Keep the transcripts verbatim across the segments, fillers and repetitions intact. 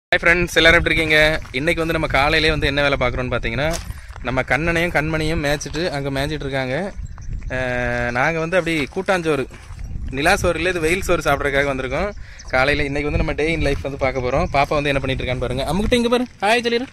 Hi friends, எல்லாரும் எப்படி இருக்கீங்க? இன்னைக்கு வந்து நம்ம காலையிலே வந்து என்ன வேலை பார்க்குறோம்னு பார்த்தீங்கன்னா நம்ம கண்ணனையும் கண்மணியும் மேய்ச்சிட்டு அங்கே மேய்ச்சிட்டு இருக்காங்க. நாங்கள் வந்து அப்படி கூட்டாஞ்சோறு நிலா சோறு இல்லை இது வெயில் சோறு சாப்பிட்றதுக்காக வந்திருக்கோம். காலையில் இன்றைக்கி வந்து நம்ம டே இன் லைஃப் வந்து பார்க்க போகிறோம். பாப்பா வந்து என்ன பண்ணிட்டு இருக்கான்னு பாருங்கள். அம்முக்கிட்ட இங்கே பாரு, ஹாய் சொல்லிடு.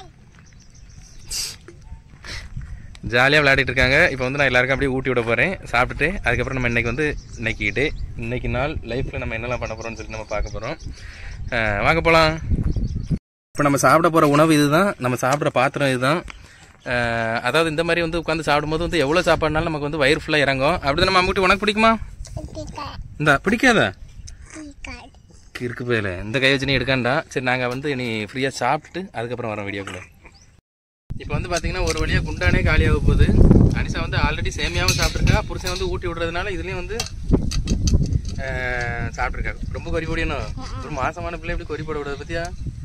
ஜாலியாக விளையாடிட்டு இருக்காங்க. இப்போ வந்து நான் எல்லாருக்கும் அப்படியே ஊட்டி விட போகிறேன் சாப்பிட்டுட்டு. அதுக்கப்புறம் நம்ம இன்றைக்கி வந்து இன்னைக்கு டே இன்னைக்கு நாள் லைஃப்பில் நம்ம என்னெல்லாம் பண்ண போகிறோம்னு சொல்லிட்டு நம்ம பார்க்க போகிறோம். வாங்க போகலாம். இப்போ நம்ம சாப்பிட போகிற உணவு இதுதான், நம்ம சாப்பிட்ற பாத்திரம் இதுதான். அதாவது இந்த மாதிரி வந்து உட்காந்து சாப்பிடும்போது வந்து எவ்வளோ சாப்பாடுனாலும் நமக்கு வந்து வயிறு ஃபுல்லாக இறங்கும். அப்படி நம்ம அம்முக்கிட்ட உனக்கு பிடிக்குமா? இந்த பிடிக்காதா இருக்கு போயில இந்த கை வச்சு நீ எடுக்காண்டா. சரி, நாங்கள் வந்து நீ ஃப்ரீயாக சாப்பிட்டுட்டு அதுக்கப்புறம் வரோம் வீடியோக்குள்ள. இப்போ வந்து பார்த்தீங்கன்னா ஒரு வழியாக குண்டானே காலியாக போகுது. அனிஷா வந்து ஆல்ரெடி சேமியாவும் சாப்பிட்ருக்கா, புருஷன் வந்து ஊட்டி விடுறதுனால இதுலேயும் வந்து சாப்பிட்ருக்காரு. ரொம்ப கொறி போடியணும். ஒரு மாசமான பிள்ளை எப்படி கொறி போட விடுறது பத்தியா?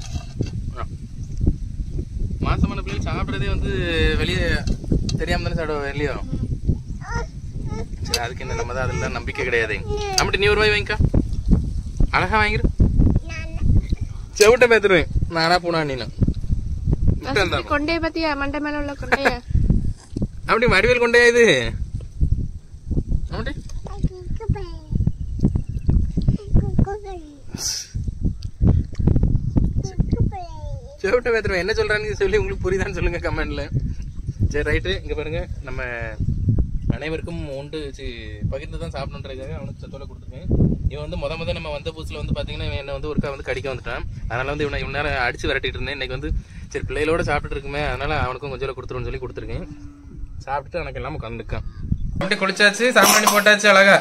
மாசமான பிள்ளை சாப்பிட்றதே வந்து வெளியே தெரியாம தானே சாப்பிடுவோம் இல்லையோ? சரி, அதுக்கு என்ன நம்ம தான் அதெல்லாம் நம்பிக்கை கிடையாது. அப்படி நீ ஒரு ரூபாய் வாங்கிக்கா, அழகா வாங்கிரு. செவிட்ட பேத்துருவேன் நானா பூனா நீனும் கொண்டே பத்தியா மண்டை மேல உள்ள கொண்டைய அப்படி மடிவேல் கொண்டையா இது? அப்படி செவிட்ட பேத்துருவேன். என்ன சொல்றான்னு சொல்லி உங்களுக்கு புரியுதான்னு சொல்லுங்க கமெண்ட்ல. சரி ரைட்டு. இங்க பாருங்க, நம்ம அனைவருக்கும் உண்டு பகிர்ந்து தான் சாப்பிடணுன்றதுக்காக அவனுக்கு சத்தோட கொடுத்துருக்கேன். இவன் வந்து முத முத நம்ம வந்த புதுசுல வந்து பாத்தீங்கன்னா இவன் என்ன வந்து ஒருக்கா வந்து கடிக்க வந்துட்டான். அதனால வந்து இவனை இவன் நேரம் அடிச்சு விரட்டிட்டு இருந்தேன். இன்னைக்கு வந்து சரி பிள்ளைகளோட சாப்பிட்டு இருக்குமே, அதனால அவனுக்கும் கொஞ்சம் கொடுத்துருன்னு சொல்லி கொடுத்துருக்கேன். சாப்பிட்டு எனக்கு எல்லாம் உட்காந்துருக்கான். அப்படி குளிச்சாச்சு, சாம்பிராணி போட்டாச்சு அழகா.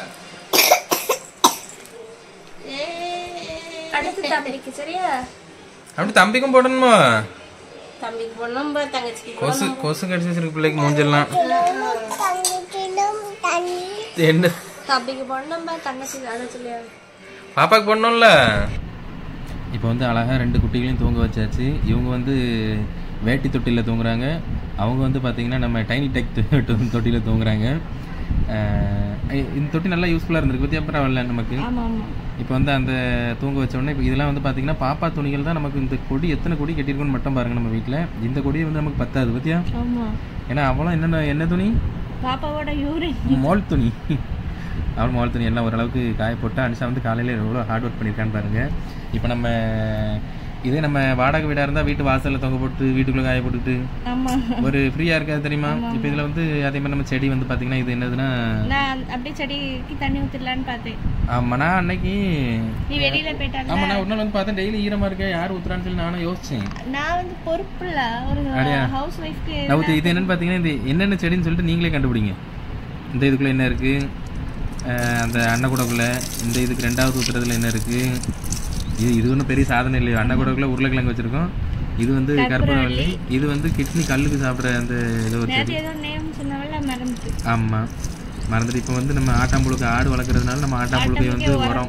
அப்படி தம்பிக்கும் போடணுமா? கொசு கொசு கடிச்சு வச்சிருக்கு பிள்ளைக்கு மூஞ்செல்லாம். என்ன பாப்பாக்கு போடணும்ல. இப்போ வந்து அழகா ரெண்டு குட்டிகளையும் தூங்க வச்சாச்சு. இவங்க வந்து வேட்டி தொட்டியில் தூங்குறாங்க. அவங்க வந்து பார்த்தீங்கன்னா நம்ம டைனி டெக் தொட்டியில் தூங்குறாங்க. இந்த தொட்டி நல்லா யூஸ்ஃபுல்லாக இருந்திருக்கு பற்றி அப்புறம் வரல நமக்கு. இப்போ வந்து அந்த தூங்க வச்ச உடனே இப்போ இதெல்லாம் வந்து பார்த்தீங்கன்னா பாப்பா துணிகள் தான். நமக்கு இந்த கொடி எத்தனை கொடி கட்டியிருக்கோன்னு மட்டும் பாருங்க நம்ம வீட்டில். இந்த கொடியை வந்து நமக்கு பத்தாது பத்தியா? ஏன்னா அவளும் என்னென்ன என்ன துணி, பாப்பாவோட யூரின் மோல் துணி. அவள் மோல் துணி எல்லாம் ஓரளவுக்கு காய போட்டு அனிஷா வந்து காலையில் எவ்வளோ ஹார்ட் ஒர்க் பண்ணியிருக்கான்னு பாருங்க. இப்போ நம்ம இதே நம்ம வாடகை வீடாக இருந்தால் வீட்டு வாசலில் தொங்க போட்டு வீட்டுக்குள்ளே காய போட்டுட்டு ஒரு ஃப்ரீயாக இருக்காது தெரியுமா? இப்போ இதில் வந்து அதே மாதிரி நம்ம செடி வந்து பார்த்தீங்கன்னா இது என்னதுன்னா அப்படியே செடிக்கு தண்ணி ஊற்றிடலான்னு பார்த்தேன். ஆமாம், நான் அன்னைக்கு நீ வெளியில போயிட்டாங்க. ஆமாம், நான் ஒரு நாள் வந்து பார்த்தேன் டெய்லி ஈரமாக இருக்கேன், யார் ஊற்றுறான்னு சொல்லி நானும் யோசிச்சேன். நான் வந்து பொறுப்புல ஒரு ஹவுஸ் ஒய்ஃப்க்கு நான் ஊற்றி இது என்னன்னு பார்த்தீங்கன்னா இந்த என்னென்ன செடின்னு சொல்லிட்டு நீங்களே கண்டுபிடிங்க. இந்த இதுக்குள்ளே என்ன இருக்குது, அந்த அன்னக்கூடக்குள்ளே இந்த இதுக்கு ரெண்டாவது ஊற்றுறதுல என்ன இருக்குது. இது இது ஒன்றும் பெரிய சாதனை இல்லையோ. அன்னக்கூடக்குள்ளே உருளைக்கிழங்கு வச்சுருக்கோம். இது வந்து கற்பூரவள்ளி. இது வந்து கிட்னி கல்லுக்கு சாப்பிட்ற அந்த ஏதோ ஒரு செடி. ஆமாம், மறந்துட்டு. இப்போ வந்து நம்ம ஆட்டாம்புழுக்கு ஆடு வளர்க்குறதுனால நம்ம ஆட்டாம்புழுக்கை வந்து உரம்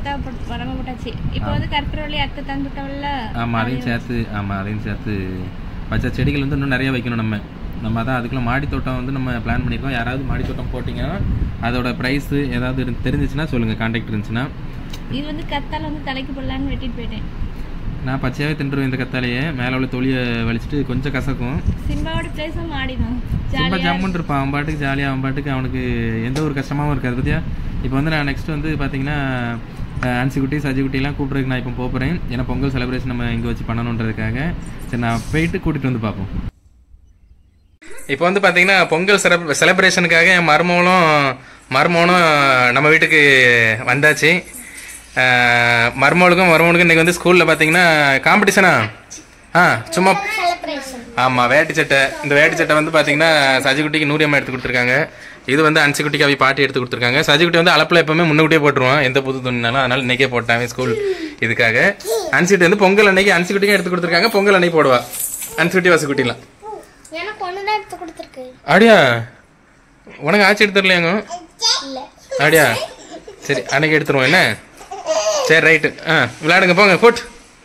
ஆமாம் அதையும் சேர்த்து ஆமாம் அதையும் சேர்த்து வச்ச செடிகள் வந்து இன்னும் நிறைய வைக்கணும். நம்ம நம்ம அதான் அதுக்குள்ள மாடி தோட்டம் வந்து நம்ம பிளான் பண்ணியிருக்கோம். யாராவது மாடி தோட்டம் போட்டிங்கன்னா அதோட ப்ரைஸு ஏதாவது தெரிஞ்சிச்சுன்னா சொல்லுங்கள், கான்டாக்ட் இருந்துச்சுன்னா. இது வந்து கத்தால வந்து தலைக்கு போடலான்னு வெட்டிட்டு போயிட்டேன். நான் பச்சையாவே தின்றுவேன் இந்த கத்தாலையே. மேலே உள்ள தொலியை வலிச்சுட்டு கொஞ்சம் கசக்கும். சிம்பாவோட பிளேஸும் மாடிதான். சிம்பா ஜம்முன்னு இருப்பான். அவன் பாட்டுக்கு ஜாலியாக அவன் பாட்டுக்கு அவனுக்கு எந்த ஒரு கஷ்டமாகவும் இருக்காது பத்தியா? இப்போ வந்து நான் நெக்ஸ்ட் வந்து பார்த்தீங்கன்னா அன்சி குட்டி சஜி குட்டிலாம் கூப்பிட்றதுக்கு நான் இப்போ போகிறேன். ஏன்னா பொங்கல் செலிப்ரேஷன் நம்ம இங்கே வச்சு பண்ணணுன்றதுக்காக. சரி, நான் போயிட்டு கூட்டிகிட்டு வந்து பார்ப்போம். இப்போ வந்து பார்த்தீங்கன்னா பொங்கல் செலிப்ரேஷனுக்காக என் மருமகளும் மருமகனும் நம்ம வீட்டுக்கு வந்தாச்சு. மருமகளுக்கும் மருமகனுக்கும் இன்றைக்கி வந்து ஸ்கூலில் பார்த்தீங்கன்னா காம்படிஷனா? ஆ சும்மா ஆமாம் வேட்டி சட்டை. இந்த வேட்டி சட்டை வந்து பார்த்தீங்கன்னா சஜிக்குட்டிக்கு நூறியம்மா எடுத்து கொடுத்துருக்காங்க. இது வந்து அன்சிக்குட்டிக்கு அவை பாட்டி எடுத்து கொடுத்துருக்காங்க. சஜிக்குட்டி வந்து அளப்பில் எப்பவுமே முன்னுக்கிட்டே போட்டுருவான் எந்த புது துணினாலும். அதனால் இன்றைக்கே போட்டாங்க ஸ்கூல் இதுக்காக. அன்சிக்குட்டி வந்து பொங்கல் அன்னைக்கு அன்சிக்குட்டிக்கும் எடுத்து கொடுத்துருக்காங்க. பொங்கல் அன்னைக்கு போடுவா அன்சிக்குட்டி வசக்குட்டிலாம். அப்படியா? உனக்கு ஆட்சி எடுத்துடலையாங்க? அப்படியா? சரி, அன்னைக்கு எடுத்துருவோம் என்ன? சரி ரைட்டு. ஆ விளையாடுங்க போங்க ஃபுட்.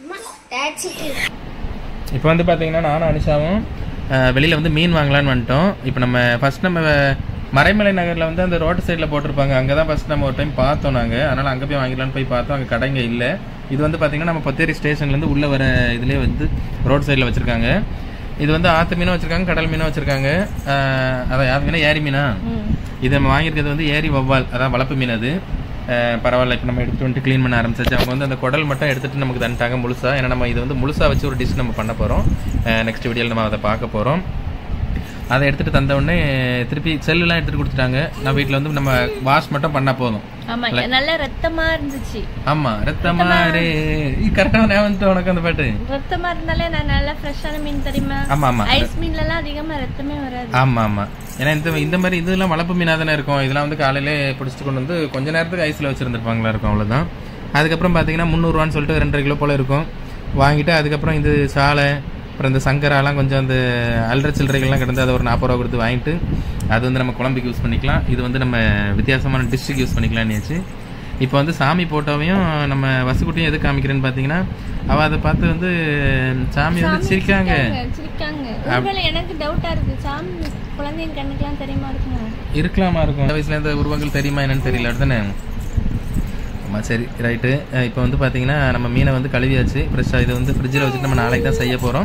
இப்போ வந்து பார்த்தீங்கன்னா நானும் அனிஷாவும் வெளியில் வந்து மீன் வாங்கலான்னு வந்துட்டோம். இப்போ நம்ம ஃபர்ஸ்ட் நம்ம மறைமலை நகரில் வந்து அந்த ரோட்டு சைடில் போட்டிருப்பாங்க, அங்கே தான் ஃபர்ஸ்ட் நம்ம ஒரு டைம் பார்த்தோம் நாங்கள். அதனால் அங்கே போய் வாங்கிடலான்னு போய் பார்த்தோம். அங்கே கடைங்க இல்லை. இது வந்து பார்த்தீங்கன்னா நம்ம பத்தேரி ஸ்டேஷன்லேருந்து உள்ளே வர இதுலேயே வந்து ரோட் சைடில் வச்சுருக்காங்க. இது வந்து ஆற்று மீனும் வச்சுருக்காங்க, கடல் மீனும் வச்சுருக்காங்க. அதான் யார் மீனா ஏரி மீனா? இதை நம்ம வாங்கியிருக்கிறது வந்து ஏரி வவ்வால், அதான் வளர்ப்பு மீன். அது பரவாயில்ல. இப்போ நம்ம எடுத்துகிட்டு வந்துட்டு க்ளீன் பண்ண ஆரம்பிச்சாச்சு. அவங்க வந்து அந்த குடல் மட்டும் எடுத்துகிட்டு நமக்கு தந்துட்டாங்க முழுசாக. ஏன்னா நம்ம இது வந்து முழுசாக வச்சு ஒரு டிஷ் நம்ம பண்ண போகிறோம். நெக்ஸ்ட் வீடியோவில் நம்ம அதை பார்க்க போகிறோம். அதை எடுத்துகிட்டு தந்த உடனே திருப்பி செல்லுலாம் எடுத்துகிட்டு கொடுத்துட்டாங்க. நான் வீட்டில் வந்து நம்ம வாஷ் மட்டும் பண்ணால் போதும். நல்ல ரத்தமா இருந்துச்சு. ஆமா, ரத்தமா ரே கரெக்டாக நான் வந்துட்டு உனக்கு அந்த பாட்டு ரத்தமா இருந்தாலே நான் நல்லா ஃப்ரெஷ்ஷான மீன் தெரியுமா? ஆமா ஆமா, ஐஸ் மீன்ல எல்லாம் அதிகமா ரத்தமே வராது. ஆமா ஆமா, ஏன்னா இந்த இந்த மாதிரி இதெல்லாம் வளர்ப்பு மீனாக தானே இருக்கும். இதெல்லாம் வந்து காலையிலே பிடிச்சிட்டு கொண்டு வந்து கொஞ்ச நேரத்துக்கு ஐஸில் வச்சுருந்துருப்பாங்களா இருக்கும், அவ்வளோதான். அதுக்கப்புறம் பார்த்தீங்கன்னா முந்நூறுவான்னு சொல்லிட்டு ரெண்டரை கிலோ போல் இருக்கும் வாங்கிட்டு. அதுக்கப்புறம் இது சாலை, அப்புறம் இந்த சங்கராலாம் கொஞ்சம் அந்த அல்ற சில்லறைகள்லாம் கிடந்து அதை ஒரு நாற்பது ரூபா கொடுத்து வாங்கிட்டு அது வந்து நம்ம குழம்புக்கு யூஸ் பண்ணிக்கலாம். இது வந்து நம்ம வித்தியாசமான டிஷ்ஷுக்கு யூஸ் பண்ணிக்கலாம்னுச்சு. இப்போ வந்து சாமி போட்டோவையும் நம்ம வசுக்குட்டியும் எது காமிக்கிறேன்னு பார்த்தீங்கன்னா, அவள் அதை பார்த்து வந்து சாமி வந்து சிரிக்காங்க. எனக்கு டவுட்டா இருக்கு, சாமி குழந்தைங்க கண்ணுக்குலாம் தெரியுமா இருக்குமா? இருக்கலாமா இருக்கும். இந்த வயசுல இந்த உருவங்கள் தெரியுமா என்னன்னு தெரியல, அப்படித்தானே? ஆமாம், சரி, ரைட்டு. இப்போ வந்து பார்த்தீங்கன்னா நம்ம மீனை வந்து கழுவியாச்சு ஃப்ரெஷ்ஷாக. இது வந்து ஃப்ரிட்ஜில் வச்சுட்டு நம்ம நாளைக்கு தான் செய்ய போகிறோம்.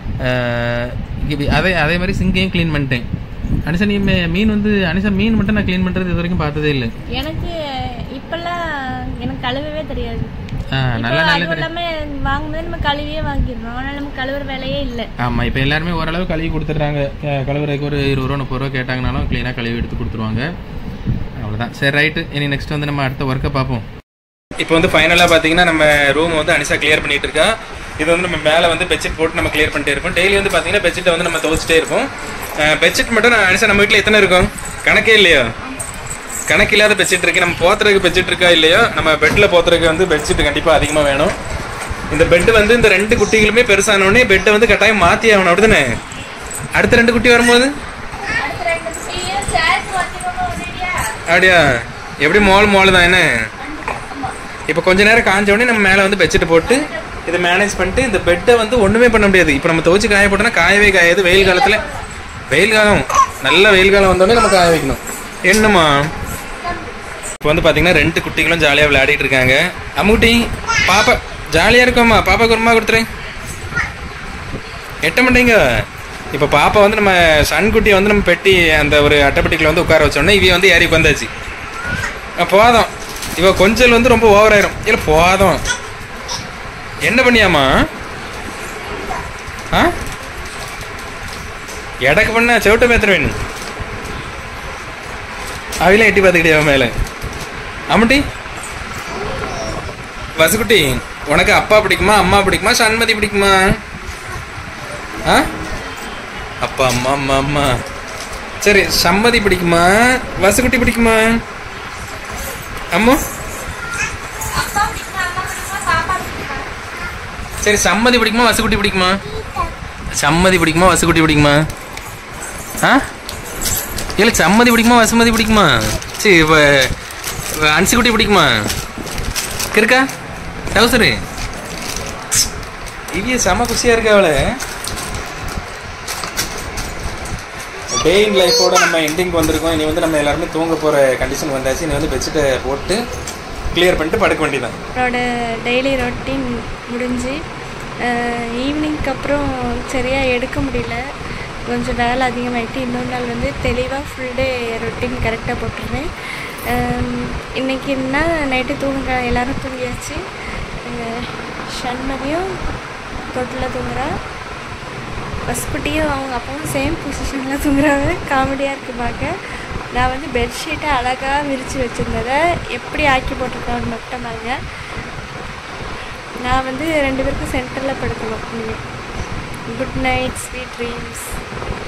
அதே அதே மாதிரி சிங்கையும் க்ளீன் பண்ணிட்டேன். அனிஷா, நீ மீன் வந்து அனிஷா மீன் மட்டும் நான் க்ளீன் பண்ணுறது இது வரைக்கும் பார்த்ததே இல்லை. எனக்கு இப்பெல்லாம் எனக்கு கழுவவே தெரியாது. நல்லா நல்ல வாங்கும்போது நம்ம கழுவியே வாங்கிடுறோம், ஆனால் நம்ம கழுவுற வேலையே இல்லை. ஆமாம், இப்போ எல்லாருமே ஓரளவு கழுவி கொடுத்துட்றாங்க. கழுவுறதுக்கு ஒரு இருபது ரூபா முப்பது ரூபா கேட்டாங்கனாலும் க்ளீனாக கழுவி எடுத்து கொடுத்துருவாங்க. அவ்வளோதான். சரி, ரைட்டு. இனி நெக்ஸ்ட் வந்து நம்ம அடுத்த ஒர்க்கை பார்ப்போம். இப்போ வந்து ஃபைனலாக பார்த்தீங்கன்னா நம்ம ரூம் வந்து அனிஷா கிளியர் பண்ணிட்டு இருக்கா. இது வந்து நம்ம மேலே வந்து பெட்ஷீட் போட்டு நம்ம கிளியர் பண்ணிட்டே இருப்போம். டெய்லி வந்து பார்த்தீங்கன்னா பெட்ஷீட்டை வந்து நம்ம துவச்சிட்டே இருப்போம். பெட்ஷீட் மட்டும் நான் அனிஷா நம்ம வீட்டில் எத்தனை இருக்கும் கணக்கே இல்லையோ, கணக்கு இல்லாத பெட்ஷீட் இருக்கு. நம்ம போத்துறதுக்கு பெட்ஷீட் இருக்கா இல்லையோ, நம்ம பெட்டில் போத்துறதுக்கு வந்து பெட்ஷீட் கண்டிப்பாக அதிகமாக வேணும். இந்த பெட்டு வந்து இந்த ரெண்டு குட்டிகளுமே பெருசானோடனே பெட்டை வந்து கட்டாயம் மாற்றி ஆகணும், அப்படிதானே? அடுத்த ரெண்டு குட்டி வரும்போது அப்படியா? எப்படி மோல் மோல் தான் என்ன? இப்போ கொஞ்ச நேரம் காஞ்ச உடனே நம்ம மேலே வந்து பெட்ஷீட் போட்டு இதை மேனேஜ் பண்ணிட்டு இந்த பெட்டை வந்து ஒன்றுமே பண்ண முடியாது. இப்போ நம்ம துவச்சி காய போட்டோன்னா காயவே காயாது. வெயில் காலத்தில், வெயில் காலம் நல்ல வெயில் காலம் வந்தோடனே நம்ம காய வைக்கணும். என்னம்மா? இப்போ வந்து பார்த்தீங்கன்னா ரெண்டு குட்டிகளும் ஜாலியாக விளையாடிட்டு இருக்காங்க. அம்முட்டி பாப்பா ஜாலியாக இருக்கோம்மா, பாப்பாவுக்கு ஒரு அம்மா கொடுத்துறேன். எட்ட மாட்டேங்க. இப்போ பாப்பா வந்து நம்ம சன்குட்டியை வந்து நம்ம பெட்டி அந்த ஒரு அட்டைப்பெட்டிக்குள்ள வந்து உட்கார வச்சோடனே இவ வந்து ஏறி வந்தாச்சு. போதும், இவ கொஞ்சல் வந்து ரொம்ப ஓவராயிரும். இல்லை போதும், என்ன பண்ணியாமா? ஆ எடக்கு பண்ண செவிட்ட மேத்திர வேணும். அவையில எட்டி பார்த்துக்கிட்டே அவன் மேலே. அம்முட்டி வசுக்குட்டி, உனக்கு அப்பா பிடிக்குமா அம்மா பிடிக்குமா சண்மதி பிடிக்குமா? ஆ அப்பா அம்மா அம்மா அம்மா. சரி, சம்மதி பிடிக்குமா வசுக்குட்டி பிடிக்குமா? அம்மா சரி, சம்மதி பிடிக்குமா வசுக்குட்டி பிடிக்குமா? சம்மதி பிடிக்குமா வசுக்குட்டி பிடிக்குமா? ஆ இல்லை, சம்மதி பிடிக்குமா வசுமதி பிடிக்குமா? சரி, இப்போ அன்சிக்குட்டி பிடிக்குமா? இருக்கா டவுசரு இவ்விய செம குஷியாக இருக்கா அவளை. டே இன் லைஃபோட நம்ம எண்டிங் வந்திருக்கோம். இனி வந்து நம்ம எல்லாருமே தூங்க போகிற கண்டிஷன் வந்தாச்சு. இனி வந்து பெட்ஷீட்டை போட்டு கிளியர் பண்ணிட்டு படுக்க வேண்டியதான். என்னோட டெய்லி ரொட்டீன் முடிஞ்சு ஈவினிங்க்கு அப்புறம் சரியாக எடுக்க முடியல, கொஞ்சம் வேலை அதிகமாகிட்டு. இன்னொரு நாள் வந்து தெளிவாக ஃபுல் டே ரொட்டீன் கரெக்டாக போட்டுருவேன். இன்றைக்கின்னா நைட்டு தூங்க எல்லோரும் தூங்கியாச்சு. ஷண்மதியும் தொட்டில் தூங்குறா, பஸ்குட்டியும் அவங்க அப்பாவும் சேம் பொசிஷனில் தூங்குறாங்க. காமெடியாக இருக்குது பார்க்க. நான் வந்து பெட்ஷீட்டை அழகாக விரித்து வச்சுருந்ததை எப்படி ஆக்கி போட்டிருக்கான்னு மட்டும் பாருங்க. நான் வந்து ரெண்டு பேருக்கும் சென்டரில் படுக்கணும். Good night, sweet dreams.